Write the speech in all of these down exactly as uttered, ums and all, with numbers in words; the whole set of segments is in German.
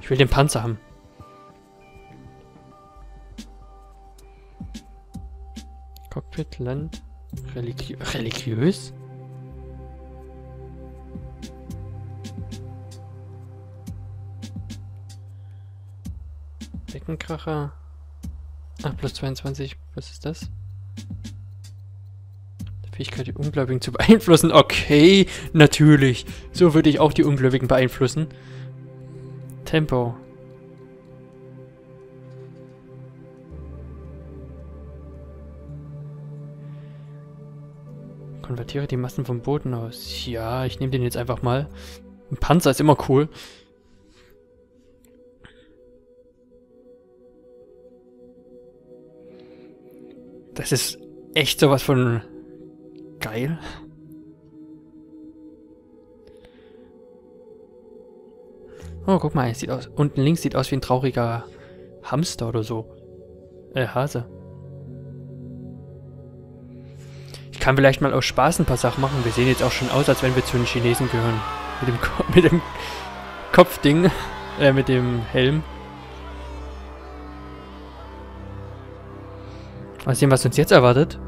Ich will den Panzer haben. Cockpit, Land, religi religiös? Beckenkracher. Ah, plus zweiundzwanzig. Was ist das? Die Fähigkeit, die Ungläubigen zu beeinflussen. Okay, natürlich. So würde ich auch die Ungläubigen beeinflussen. Tempo. Konvertiere die Massen vom Boden aus. Ja, ich nehme den jetzt einfach mal. Ein Panzer ist immer cool. Das ist echt sowas von geil. Oh, guck mal, es sieht aus. Unten links sieht aus wie ein trauriger Hamster oder so. Äh, Hase. Ich kann vielleicht mal aus Spaß ein paar Sachen machen. Wir sehen jetzt auch schon aus, als wenn wir zu den Chinesen gehören. Mit dem, Ko mit dem Kopfding. Äh, mit dem Helm. Mal sehen, was uns jetzt erwartet.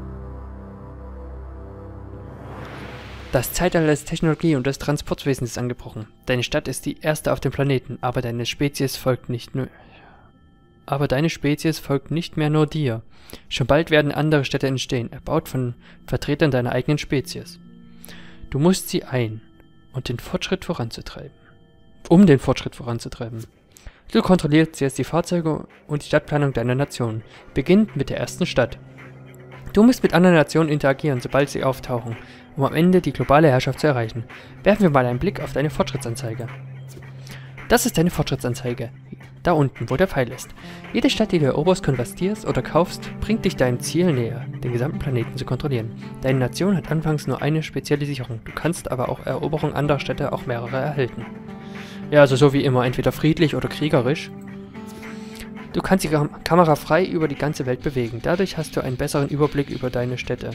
Das Zeitalter des Technologie und des Transportwesens ist angebrochen. Deine Stadt ist die erste auf dem Planeten, aber deine Spezies folgt nicht nur... Aber deine Spezies folgt nicht mehr nur dir. Schon bald werden andere Städte entstehen, erbaut von Vertretern deiner eigenen Spezies. Du musst sie ein, und den Fortschritt voranzutreiben. Um den Fortschritt voranzutreiben. Du kontrollierst jetzt die Fahrzeuge und die Stadtplanung deiner Nation. Beginnt mit der ersten Stadt. Du musst mit anderen Nationen interagieren, sobald sie auftauchen, um am Ende die globale Herrschaft zu erreichen. Werfen wir mal einen Blick auf deine Fortschrittsanzeige. Das ist deine Fortschrittsanzeige. Da unten, wo der Pfeil ist. Jede Stadt, die du eroberst, konvertierst oder kaufst, bringt dich deinem Ziel näher, den gesamten Planeten zu kontrollieren. Deine Nation hat anfangs nur eine spezielle Sicherung. Du kannst aber auch Eroberung anderer Städte auch mehrere erhalten. Ja, also so wie immer, entweder friedlich oder kriegerisch. Du kannst die Kam Kamera frei über die ganze Welt bewegen. Dadurch hast du einen besseren Überblick über deine Städte.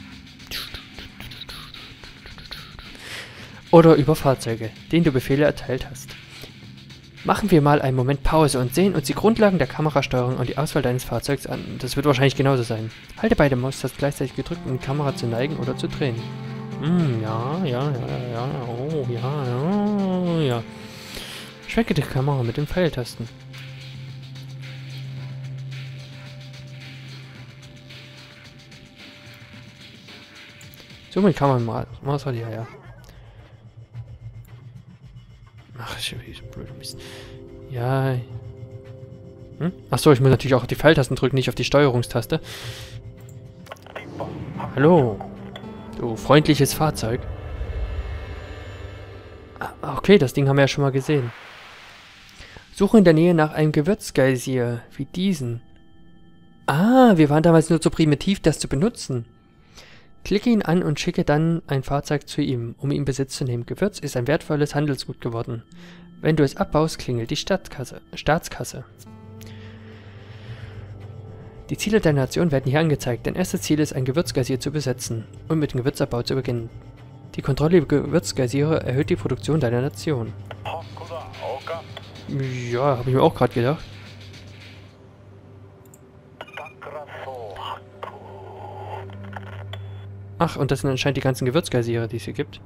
Oder über Fahrzeuge, denen du Befehle erteilt hast. Machen wir mal einen Moment Pause und sehen uns die Grundlagen der Kamerasteuerung und die Auswahl deines Fahrzeugs an. Das wird wahrscheinlich genauso sein. Halte beide Maustasten gleichzeitig gedrückt, um die Kamera zu neigen oder zu drehen. Hm, ja, ja, ja, ja, oh, ja, ja, ja. Schwenke die Kamera mit den Pfeiltasten. So, mit Kamera Maus hat ja, ja. Ach, ich bin so blöd. Ja. Hm? Achso, ich muss natürlich auch auf die Pfeiltasten drücken, nicht auf die Steuerungstaste. Hallo. Du freundliches Fahrzeug. Ah, okay, das Ding haben wir ja schon mal gesehen. Suche in der Nähe nach einem Gewürzgeysir, wie diesen. Ah, wir waren damals nur zu primitiv, das zu benutzen. Klicke ihn an und schicke dann ein Fahrzeug zu ihm, um ihm Besitz zu nehmen. Gewürz ist ein wertvolles Handelsgut geworden. Wenn du es abbaust, klingelt die Stadtkasse, Staatskasse. Die Ziele deiner Nation werden hier angezeigt. Dein erstes Ziel ist, ein Gewürzgeysir zu besetzen und mit dem Gewürzabbau zu beginnen. Die Kontrolle über Gewürzgeysiere erhöht die Produktion deiner Nation. Ja, habe ich mir auch gerade gedacht. Ach, und das sind anscheinend die ganzen Gewürzgeysiere, die es hier gibt.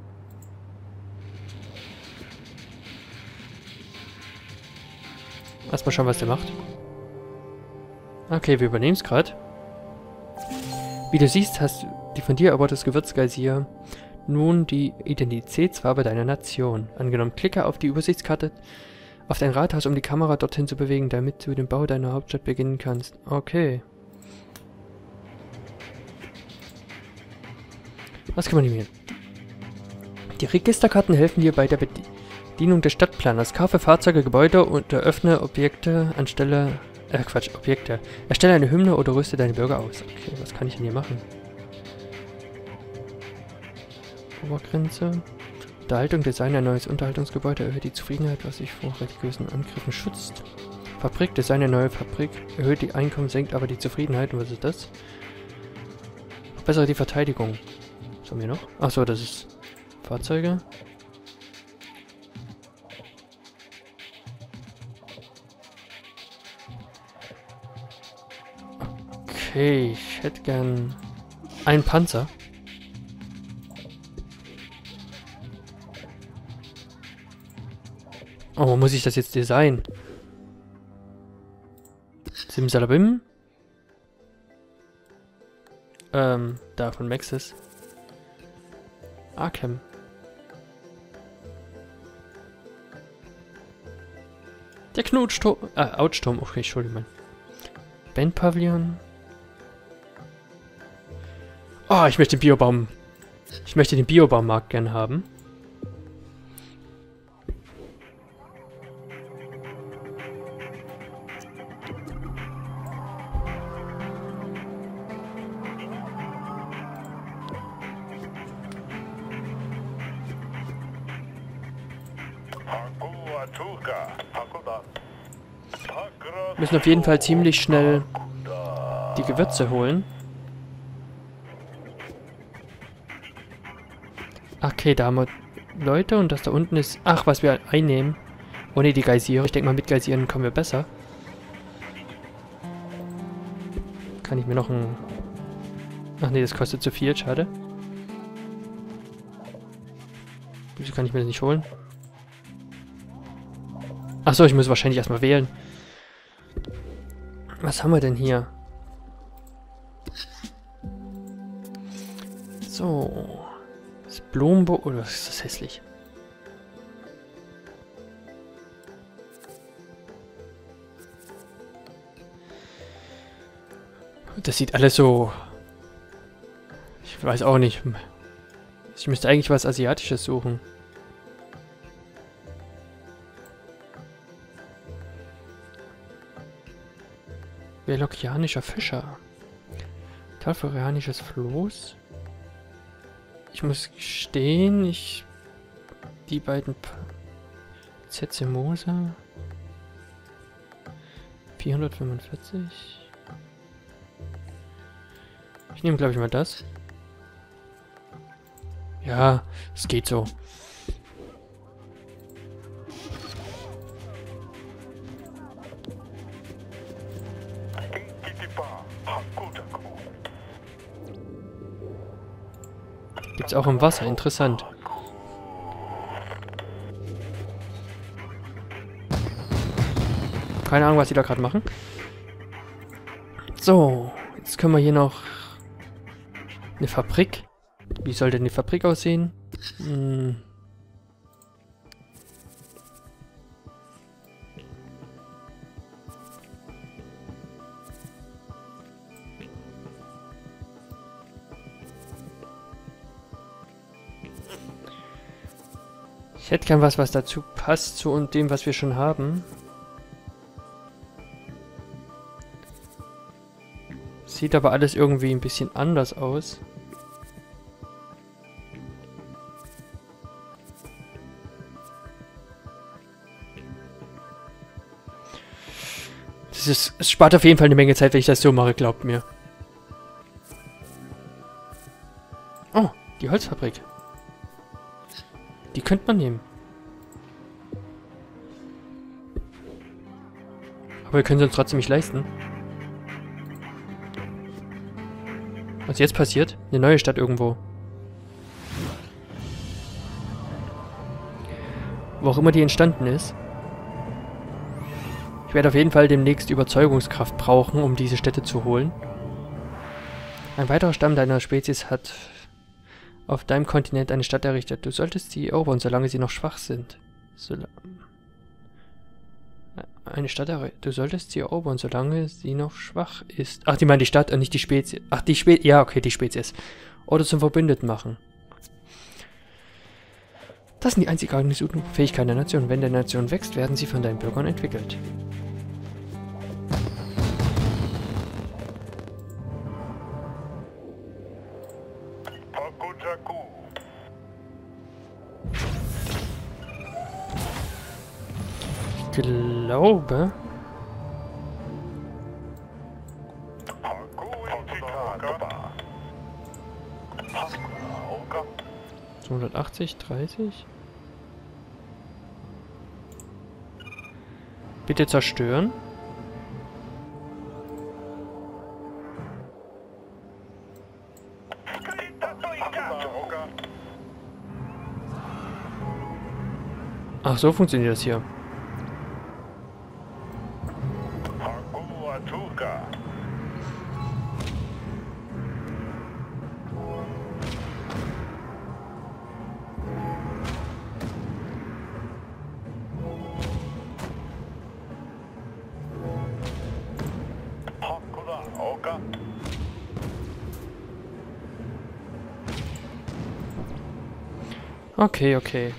Erstmal schauen, was der macht. Okay, wir übernehmen es gerade. Wie du siehst, hast die von dir erbautes Gewürzgeysir nun die Identitätsfarbe deiner Nation. Angenommen, klicke auf die Übersichtskarte auf dein Rathaus, um die Kamera dorthin zu bewegen, damit du den Bau deiner Hauptstadt beginnen kannst. Okay. Was kann man nehmen? Die Registerkarten helfen dir bei der Bedienung des Stadtplaners. Kaufe Fahrzeuge, Gebäude und eröffne Objekte anstelle... Äh, Quatsch, Objekte. Erstelle eine Hymne oder rüste deine Bürger aus. Okay, was kann ich denn hier machen? Obergrenze. Unterhaltung, Design, ein neues Unterhaltungsgebäude erhöht die Zufriedenheit, was sich vor religiösen Angriffen schützt. Fabrik, Design, eine neue Fabrik erhöht die Einkommen, senkt aber die Zufriedenheit. Und was ist das? Verbessere die Verteidigung. Was haben wir noch? Achso, das ist Fahrzeuge. Okay, ich hätte gern einen Panzer. Oh, wo muss ich das jetzt designen? Simsalabim. Ähm, da von Maxis. Arkham. Der Knutschturm. Ah, Outsturm. Okay, Entschuldigung. Bandpavillon. Oh, ich möchte den Biobaum. Ich möchte den Biobaumarkt gern haben. Wir müssen auf jeden Fall ziemlich schnell die Gewürze holen. Okay, da haben wir Leute und das da unten ist... Ach, was wir einnehmen. Ohne die Geysire. Ich denke mal, mit Geysiren kommen wir besser. Kann ich mir noch ein... Ach nee, das kostet zu viel. Schade. Wieso kann ich mir das nicht holen? Achso, ich muss wahrscheinlich erstmal wählen. Was haben wir denn hier? So. Das Blumenbo... Oder oh, ist das hässlich? Das sieht alles so... Ich weiß auch nicht. Ich müsste eigentlich was Asiatisches suchen. Velokianischer Fischer. Talforianisches Floß. Ich muss gestehen, ich... Die beiden... Zezemosa. vierhundertfünfundvierzig. Ich nehme, glaube ich, mal das. Ja, es geht so. Gibt's auch im Wasser, interessant. Keine Ahnung, was die da gerade machen. So, jetzt können wir hier noch eine Fabrik. Wie soll denn die Fabrik aussehen? Hm. Ich hätte gern was, was dazu passt, zu und dem, was wir schon haben. Sieht aber alles irgendwie ein bisschen anders aus. Das ist, es spart auf jeden Fall eine Menge Zeit, wenn ich das so mache, glaubt mir. Oh, die Holzfabrik. Die könnte man nehmen. Aber wir können sie uns trotzdem nicht leisten. Was jetzt passiert? Eine neue Stadt irgendwo. Wo auch immer die entstanden ist. Ich werde auf jeden Fall demnächst Überzeugungskraft brauchen, um diese Städte zu holen. Ein weiterer Stamm deiner Spezies hat auf deinem Kontinent eine Stadt errichtet. Du solltest sie erobern, solange sie noch schwach sind. Sol eine Stadt errichten. Du solltest sie erobern, solange sie noch schwach ist. Ach, die meinen die Stadt und nicht die Spezies. Ach, die Spezies. Ja, okay, die Spezies. Oder zum Verbündeten machen. Das sind die einzigartigen Fähigkeiten der Nation. Wenn der Nation wächst, werden sie von deinen Bürgern entwickelt. Ich glaube... zweihundertachtzig, dreißig. Bitte zerstören. Ach, so funktioniert das hier. Okay, okay.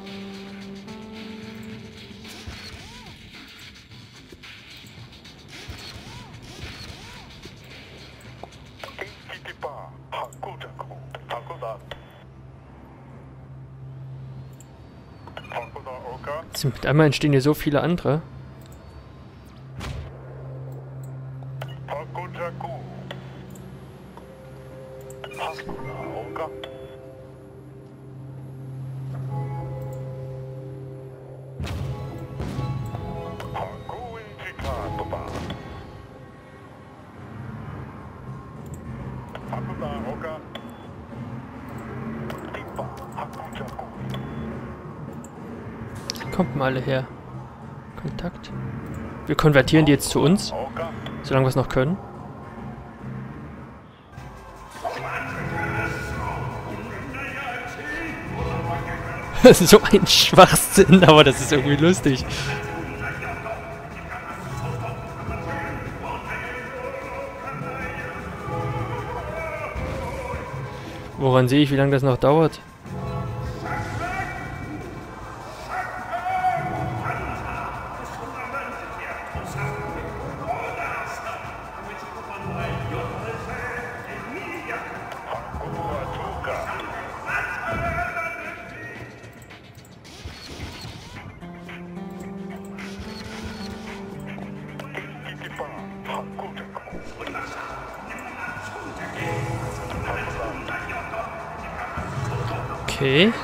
Mit einmal entstehen hier so viele andere. Kommt mal alle her. Kontakt. Wir konvertieren die jetzt zu uns, solange wir es noch können. Das ist so ein Schwachsinn, aber das ist irgendwie lustig. Woran sehe ich, wie lange das noch dauert? Okay.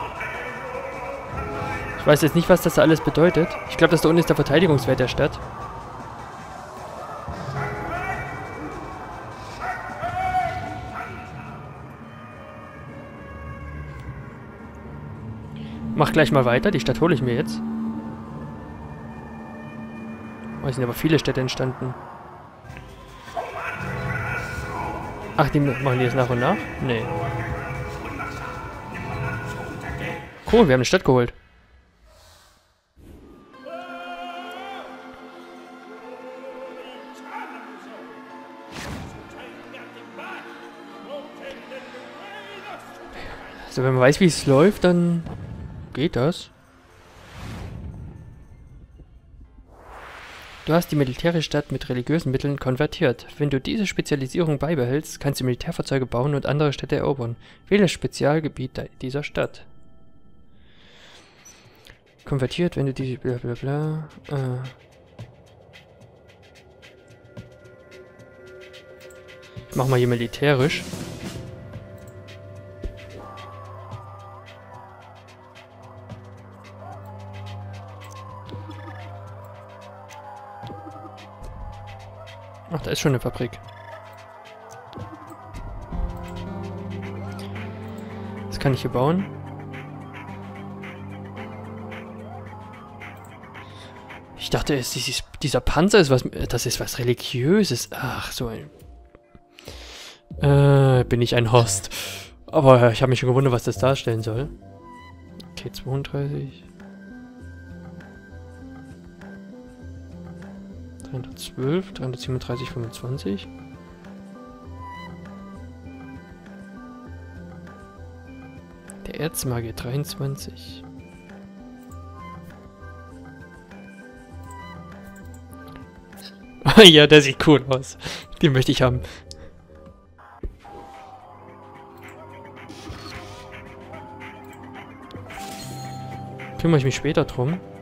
Ich weiß jetzt nicht, was das da alles bedeutet. Ich glaube, das da unten ist der Verteidigungswert der Stadt. Mach gleich mal weiter. Die Stadt hole ich mir jetzt. Oh, es sind aber viele Städte entstanden. Ach, die machen die jetzt nach und nach? Nee. Cool, wir haben eine Stadt geholt. Also wenn man weiß, wie es läuft, dann geht das. Du hast die Militärstadt mit religiösen Mitteln konvertiert. Wenn du diese Spezialisierung beibehältst, kannst du Militärfahrzeuge bauen und andere Städte erobern. Wähle das Spezialgebiet dieser Stadt. Konvertiert, wenn du die... bla bla bla... Äh. Ich mach mal hier militärisch. Ach, da ist schon eine Fabrik. Was kann ich hier bauen? Ich dachte, es ist, dieser Panzer ist was, das ist was Religiöses. Ach, so ein... Äh, bin ich ein Host. Aber ich habe mich schon gewundert, was das darstellen soll. Okay, zweiunddreißig. dreihundertzwölf, dreihundertsiebenunddreißig, fünfundzwanzig. Der Erzmagier dreiundzwanzig. Ja, der sieht cool aus. Den möchte ich haben. Kümmere ich mich später drum.